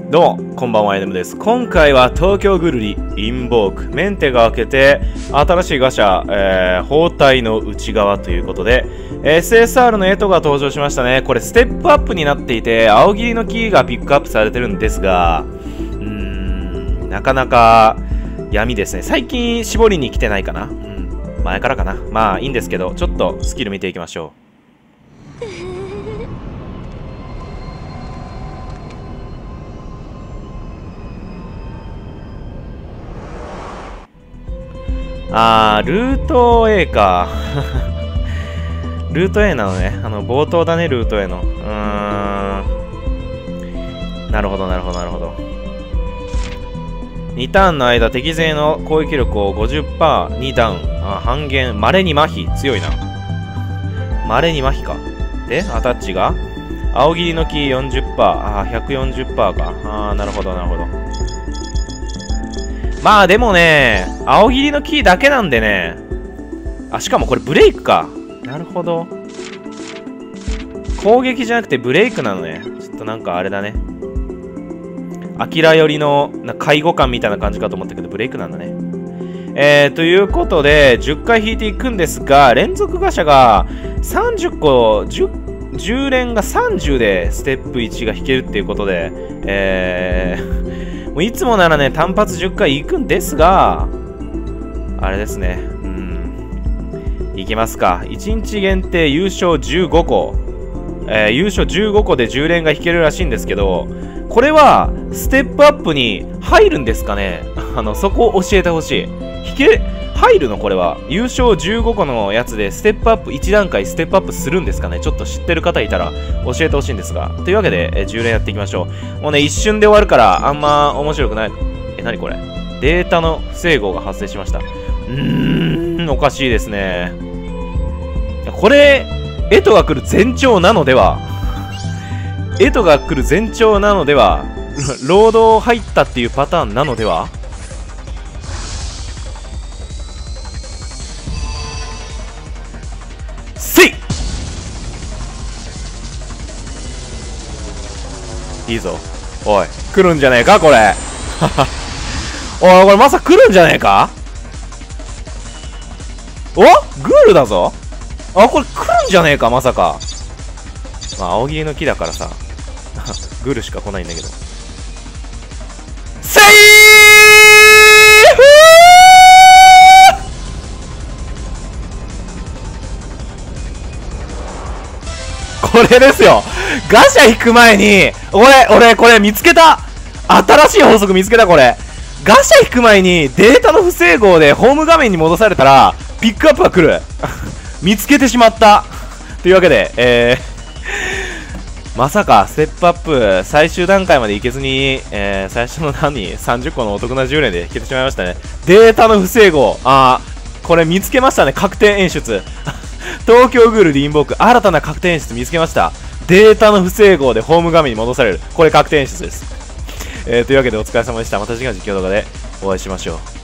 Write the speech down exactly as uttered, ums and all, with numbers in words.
どうも、こんばんは、エヌエム です。今回は東京グルリ、インボーク、メンテが開けて、新しいガシャ、えー、包帯の内側ということで、エスエスアール のエトが登場しましたね。これステップアップになっていて、青切りのキーがピックアップされてるんですが、うーん、なかなか闇ですね。最近絞りに来てないかな。うん、前からかな。まあいいんですけど、ちょっとスキル見ていきましょう。あー、ルート A か。ルート A なのね。あの、冒頭だね、ルート A の。うーん。なるほど、なるほど、なるほど。にターンの間、敵勢の攻撃力を ごじゅっパーセント にダウン。あ、半減。稀に麻痺。強いな。稀に麻痺か。で、アタッチが青切りのキー よんじゅっパーセント。あー、ひゃくよんじゅっパーセント か。あー、なるほど、なるほど。まあでもね、青切りのキーだけなんでね。あ、しかもこれブレイクか。なるほど。攻撃じゃなくてブレイクなのね。ちょっとなんかあれだね。アキラ寄りのな介護官みたいな感じかと思ったけど、ブレイクなんだね。えー、ということで、じゅっかい引いていくんですが、連続ガシャがさんじゅっこ、じゅう、じゅう連がさんじゅうでステップいちが引けるっていうことで、えー、もういつもならね、単発じゅっかい行くんですが、あれですね。うん。いきますか。いちにち限定優勝じゅうごこ。えー、優勝じゅうごこでじゅう連が引けるらしいんですけど、これは、ステップアップに入るんですかね。あの、そこを教えてほしい。引け、入るのこれは。優勝じゅうごこのやつで、ステップアップいち段階ステップアップするんですかね。ちょっと知ってる方いたら教えてほしいんですが。というわけで、えー、じゅう連やっていきましょう。もうね、一瞬で終わるから、あんま面白くない。え、なにこれ。データの不整合が発生しました。うーん、おかしいですね。これ、エトが来る前兆なのではエトが来る前兆なのでは労働入ったっていうパターンなのでは。せいいいぞ。おい、来るんじゃねえかこれ。おい、これまさか来るんじゃねえか。お、グールだぞ。あ、これ来るんじゃねえかまさか。まあ青切りの木だからさグールしか来ないんだけど。セーフ。これですよ。ガシャ引く前に、俺、俺、これ見つけた。新しい法則見つけた、これ。ガシャ引く前にデータの不整合でホーム画面に戻されたら、ピックアップが来る。見つけてしまった。というわけで、えー、まさか、ステップアップ、最終段階までいけずに、えー、最初の何、さんじゅっこのお得なじゅう連で引けてしまいましたね。データの不整合。あー、これ見つけましたね。確定演出。東京グールリンボーク、新たな確定演出見つけました。データの不整合でホーム画面に戻される。これ確定演出です。えー、というわけでお疲れ様でした。また次回の実況動画でお会いしましょう。